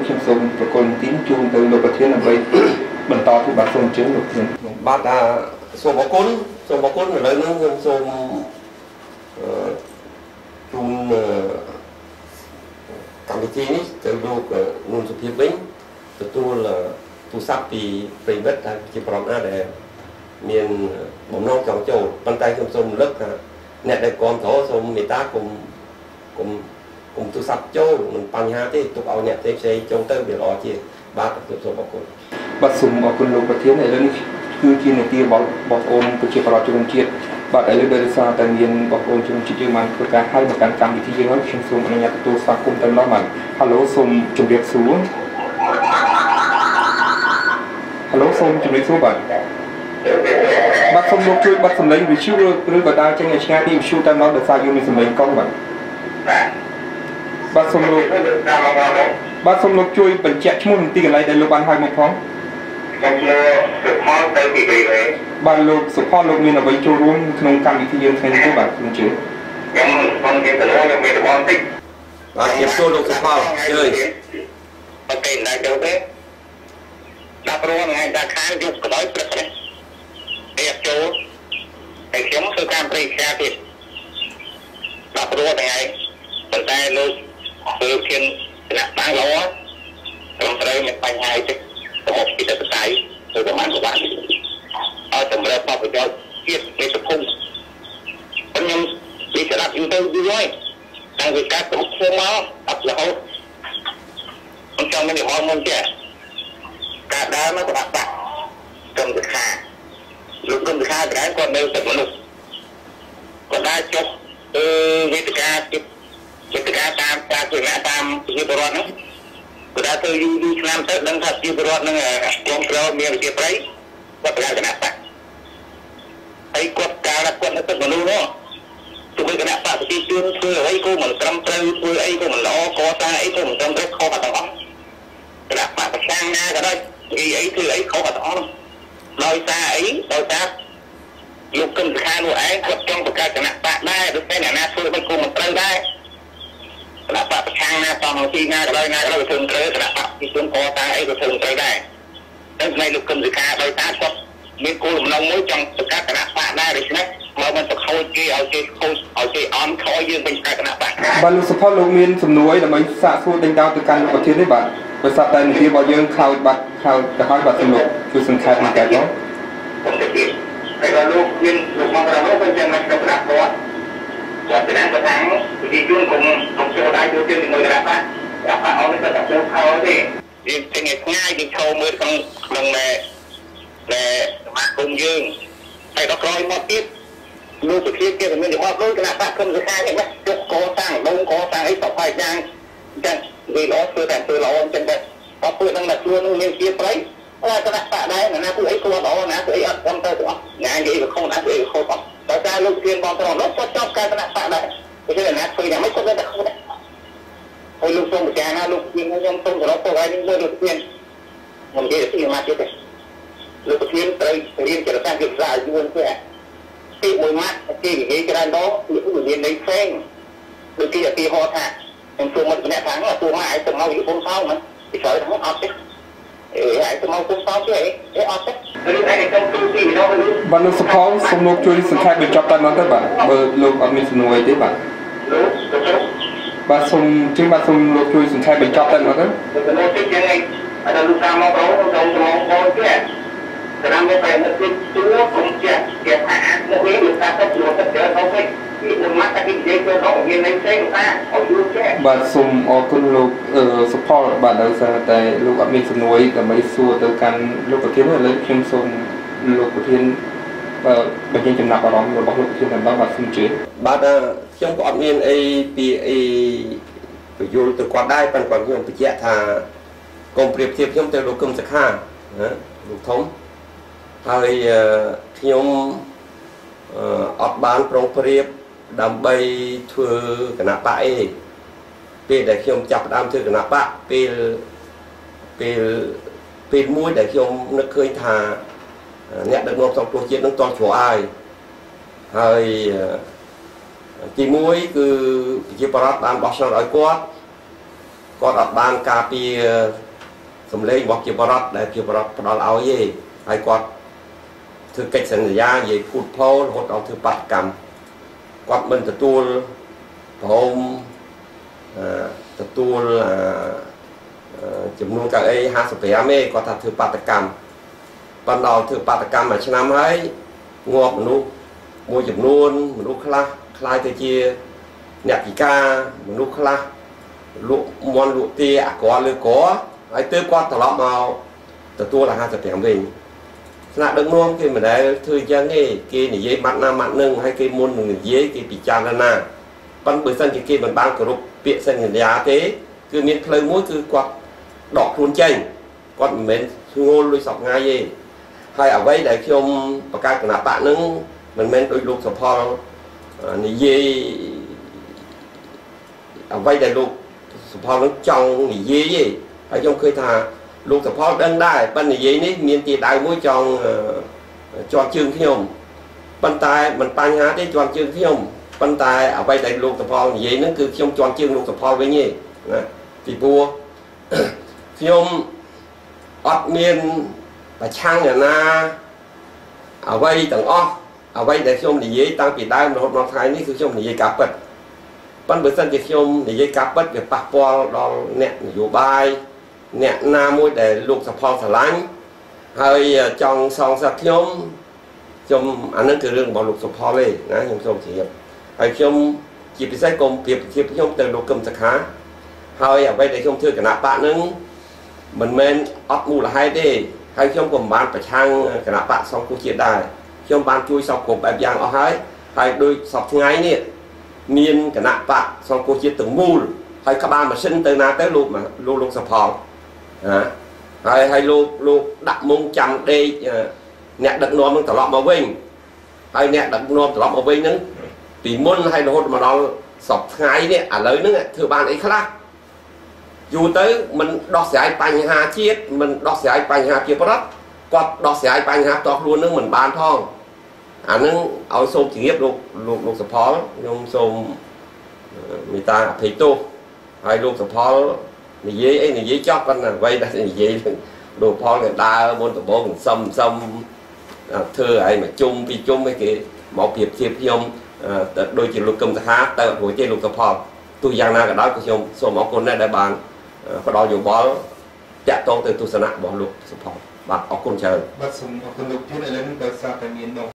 ខ្ញុំសូមប្រកល់ទីជូនទៅលោកប្រធានដើម្បីបន្តពីបាទសូមអញ្ជើញលោកប្រធានបាទសូមអរគុណឥឡូវនេះខ្ញុំសូមជូនកម្មវិធីនេះទៅលោកនួនសុភាពវិញទទួលទូរស័ព្ទពីប្រិយមិត្តជាប្រមដែលមានបំណងចង់ចូលប៉ុន្តែខ្ញុំសូមរំលឹកថាអ្នកដែលគាំទ្រសូមមេត្តាគុំទូរស័ព្ទចូលមិនបញ្ហាទេទុកឲ្យអ្នកផ្សេងចូលទៅវាល្អជាងបាទខ្ញុំសូមអរគុណបាទសូមអរគុណលោកប្រធានឥឡូវនេះគឺជានីតិរបស់បងប្អូនប្រជាពលរដ្ឋជនជាតិបាទឥឡូវដោយសារតែមានបងប្អូនជនជាតិយើងបានធ្វើការហៅមកកាន់កម្មវិធីយើងហើយខ្ញុំសូមអនុញ្ញាតទទួលស្វាគមន៍ទៅម្ដងបាទ Halo សូមជម្រាបសួរ Halo សូមជម្រាបសួរបាទបាទសូមលោកជួយបិទសម្លេងវិទ្យុឬក៏ដើរចេញឲ្យឆ្ងាយពីវិទ្យុតែម្ដងដោយសារយើងមានសម្លេងកង់បាទបាទសូមលោកជួយបញ្ជាក់ឈ្មោះនិងទីកន្លែងដែលលោកបានហៅមកផងខ្ញុំឈ្មោះសុផលទៅពីវិញបាទលោកសុផលលោកមានអ្វីចូលរួមក្នុងកម្មវិធីយើងថ្ងៃនេះទេបាទខ្ញុំជឿខ្ញុំមានតំណែងមានតំណែងតិចបាទខ្ញុំសួរលោកសុផលជឿអូខេដែរចូលទេដាក់ព្រោះថ្ងៃដាក់ខាងយកក្តោយព្រឹកនេះតែចូលតែខ្ញុំធ្វើការប្រេខ្យាទៀតដាក់ព្រោះថ្ងៃប៉ុន្តែលោកធ្វើគៀនគណៈបានល្អត្រឹមត្រូវមានបញ្ហាតិចទៅមកពីទឹកស្អីទៅប្រហែលក្បាលឲ្យតម្រូវបបប្រយោជន៍ជាតិនៃសង្គមខ្ញុំនិយាយស្ដាប់យូរទៅយូរហើយតាំងពីការគ្រប់គ្រងមកអត់រហូតខ្ញុំចង់មានហៅមុនចេះការដើរមកក្បាក់កម្មវិធីលោកកម្មវិធីដែរគាត់នៅទឹកមនុស្សគាត់ដែរចុះវេទិកាតាមការធ្វើការតាមជាបរិវត្តហ្នឹងគាត់ដែរធ្វើយូរឆ្នាំទៅដឹងថាជាបរិវត្តហ្នឹងគ្រប់គ្រងមានវិជាប្រៃគាត់ប្រកាសគណៈបកហើយគាត់កាលគាត់នៅទឹកមនុស្សនោះទោះបីគណៈបកប្រជាជនធ្វើអីក៏មិនត្រឹមត្រូវធ្វើអីក៏មិនល្អកសាងអីក៏មិនត្រឹមត្រូវខុសអត់ទាំងអស់គណៈបកប្រឆាំងណាក៏ដោយអីធ្វើអីខុសអត់ទាំងអស់ដោយសារអីដោយសារលោកគឹមសុខានោះឯងគាត់ចង់បង្កើតគណៈបកដែរដូចតែអ្នកណាធ្វើមិនគួរមិនត្រូវដែរគណៈបកប្រឆាំងណាតាមទីណាក៏ដោយធ្វើត្រូវគណៈបកប្រជាជនកសាងអីក៏ធ្វើមិនត្រូវដែរតែផ្នែកលោកគឹមសុខាដោយសារគាត់មានគោលបំណងមួយចង់បង្កើតគណៈបកដែរដូច្នេះមកមិនទៅខូចគេឲ្យគេខូចឲ្យគេអន់ខយយើងវិញកើតគណៈបកបាទលោកសុផលលោកមានសំណួរអីដើម្បីសាកសួរដេញដោលទៅកាន់លោកប្រធានទេបាទដោយសារតែនីតិរបស់យើងខោចបាត់ខោចទៅហើយបាទសូមលោកជួយសង្ខេបមកតែបងខ្ញុំទៅទៀតហើយក៏លោកមានលោកមកក្រៅនោះខ្ញុំចាំមកទៅដាក់គាត់គាត់ទៅដាក់ថាវិទ្យុគុំចូលដៃយកទៀតមួយដាក់បាក់អស់នេះទៅចូលខោទេយើងទាំងថ្ងៃយើងឈោមើលក្នុងដែលសមាគមយើងហើយដល់ក្រោយមកទៀតលោកសុភាគេមានរបស់ដូចគណៈបកគុំសុខានេះណាជុកកសាងដងកសាងអីប្រហែលយ៉ាងចឹងវាល្អធ្វើតែធ្វើល្អចឹងទៅអត់ធ្វើនឹងតែខ្លួននឹងមានជាប្រៃតែគណៈបកដែរណាធ្វើអីគាត់ល្អណាធ្វើអីអត់ត្រឹមត្រូវទាំងអស់ណានិយាយវាខុសណាធ្វើអីខុសអត់តែតែលោកធានបងប្រុសនោះគាត់ចប់ការគណៈបកដែរព្រោះណាធ្វើយ៉ាងម៉េចគាត់តែខុសដែរហើយលោកសូមពិចារណាលោកធានខ្ញុំសូមគោរពទៅឲ្យនេះលោកធានខ្ញុំនិយាយពីមកទៀតទេលោកប្រធានត្រូវរៀនចរិតសាស្ត្រវិទ្យាយូរទៅទីមួយម៉ាត់គេនិយាយច្រើនដងគឺរៀននៃផ្សេងដូចគេឧទាហរណ៍ថាខ្ញុំជួបមិត្តម្នាក់ថាទូម៉ាឲ្យទៅមកពីពុំសោមិនពីក្រោយហ្នឹងអត់ទេឲ្យទៅមកពុំសោទេអត់ទេឬឯងទៅទូពីម្ដងបាទលោកសុផលសូមលោកជួយសង្ខេបបញ្ចប់តែម្ដងទៅបាទបើលោកអត់មានសំណួរអីទេបាទបាទសូមលោកជួយសង្ខេបបញ្ចប់តែម្ដងទៅសំណួរតិចយ៉ាងនេះឲ្យដល់លោកតាមមកបងទៅមកបងទៀតแต่เราไม่ไปนึกถึงตัวผมจะเก็บอาหารพวกนี้อยู่ตามตัวจะเจอเขาไหมที่มันมักจะกินเยอะเขาเรียนในเส้นมาเอาดูแค่បាទសូមអរគុណលោកសុផលបាទដោយសារតែលោកអត់មានសំណួរដើម្បីសួរទៅកាន់លោកប្រធានឥឡូវខ្ញុំសូមលោកប្រធានបញ្ចេញចំណាប់អារម្មណ៍របស់លោកប្រធានតែម្ដងបាទសូមជឿបាទខ្ញុំក៏អត់មានអីពីអីបញ្យល់ទៅគាត់ដែរប៉ុន្តែខ្ញុំបញ្ជាក់ថាកុំប្រៀបធៀបខ្ញុំទៅលោកគឹមសុខាលោកធំហើយខ្ញុំអត់បានប្រុងប្រៀបដើម្បីធ្វើគណៈបកអីពេលដែលខ្ញុំចាប់ផ្ដើមធ្វើគណៈបកពេលមួយដែលខ្ញុំនឹកឃើញថាអ្នកដឹកនាំសង្គមជាតិនឹងតន់ជ្រោះហើយទីមួយគឺប្រជាប្រដ្ឋបានបោះឆ្នោតឲ្យគាត់គាត់អត់បានការពារសម្លេងរបស់ជាបរដ្ឋដែលជាបរដ្ឋផ្ដល់ឲ្យទេហើយគាត់ធ្វើកិច្ចសន្យានិយាយភូតផលរហូតដល់ធ្វើបាតកម្មគាត់មិនទទួលព្រមទទួលចំនួនកៅអី55ទេគាត់ថាធ្វើបាតកម្មប៉ុន្តែធ្វើបាតកម្មមួយឆ្នាំហើយងាប់មនុស្សមួយចំនួនមនុស្សខ្លះខ្លាយទៅជាអ្នកពិការមនុស្សខ្លះលក់មន់លក់ទាអាក្រលើក្រហើយទើបគាត់ត្រឡប់មកទទួល55វិញស្នាក់ដឹកនាំគេមិនដែលធ្វើអញ្ចឹងទេគេនិយាយម៉ាត់ណាម៉ាត់នឹងហើយគេមុននឹងនិយាយគេពិចារណាប៉ុន្តែបើសិនជាគេមិនបានគោរពពាក្យសន្យាទេគឺមានផ្លូវមួយគឺគាត់ដកខ្លួនចេញគាត់មិនមែនស្ងល់លុយសពថ្ងៃទេហើយអ្វីដែលខ្ញុំបង្កើតគណៈបកនឹងមិនមែនដោយលោកសុផលនិយាយអ្វីដែលលោកសុផលនឹងចង់និយាយទេហើយខ្ញុំឃើញថាលោកសុផលដឹងដែរប៉ុន្តែនិយាយនេះមានទីដៅមួយចង់ជាប់ជើងខ្ញុំប៉ុន្តែមិនបញ្ហាទេជាប់ជើងខ្ញុំប៉ុន្តែអ្វីដែលលោកសុផលនិយាយហ្នឹងគឺខ្ញុំជាប់ជើងលោកសុផលវិញទេណាពីព្រោះខ្ញុំអត់មានប្រឆាំងអ្នកណាអ្វីទាំងអស់អ្វីដែលខ្ញុំនិយាយតាំងពីដើមរហូតដល់ថ្ងៃនេះគឺខ្ញុំនិយាយការពិតប៉ុន្តែបើសិនជាខ្ញុំនិយាយការពិតវាប៉ះពាល់ដល់អ្នកនយោបាយអ្នកណាមួយដែលលោកសុផលស្រឡាញ់ហើយចង់សងសឹកខ្ញុំអានឹងគឺរឿងរបស់លោកសុផលទេណាខ្ញុំសូមជម្រាបហើយខ្ញុំជាពិសេសកុំប្រៀបធៀបខ្ញុំទៅលោកកឹមសុខាហើយអ្វីដែលខ្ញុំធ្វើគណៈបកនឹងមិនមែនអត់មូលហេតុទេហើយខ្ញុំក៏មិនបានប្រឆាំងគណៈបកសង្គ្រោះជាតិដែរខ្ញុំបានជួយសពគ្រប់បែបយ៉ាងអស់ហើយដោយសពថ្ងៃនេះមានគណៈបកសង្គ្រោះជាតិទាំងមូលហើយក្បាលម៉ាស៊ីនទៅណាទៅលោកសុផលហើយលោកដាក់មុងចាំដេកអ្នកដឹកនាំនឹងត្រឡប់មកវិញហើយអ្នកដឹកនាំត្រឡប់មកវិញហ្នឹងពីមុនហើយរហូតមកដល់សពថ្ងៃនេះឥឡូវហ្នឹងធ្វើបានអីខ្លះយូរទៅមិនដោះស្រាយបញ្ហាជាតិមិនដោះស្រាយបញ្ហាជាប្រដ្ឋគាត់ដោះស្រាយបញ្ហាផ្ទាល់ខ្លួននឹងមិនបានផងអានឹងឲ្យសូមជម្រាបលោកសុផលខ្ញុំសូមមេត្តាអភ័យទោសហើយលោកសុផលនិយាយអីនិយាយចប់ប៉ុន្តែអ្វីដែលនិយាយលោកផលគេដើរមុនដំបូងសឹមធ្វើឲ្យមកជុំពីជុំឲ្យគេមកប្រៀបធៀបខ្ញុំទៅដូចជាលោកកឹមសុខាទៅរួចទេលោកសុផលទោះយ៉ាងណាក៏ដោយក៏ខ្ញុំសូមអរគុណដែរដែលបានផ្ដល់យោបល់តាក់ទងទៅទស្សនៈរបស់លោកសុផលបាទអរគុណច្រើនបាទសូមអរគុណលោកទៀតឥឡូវនេះដោយសារតែមាន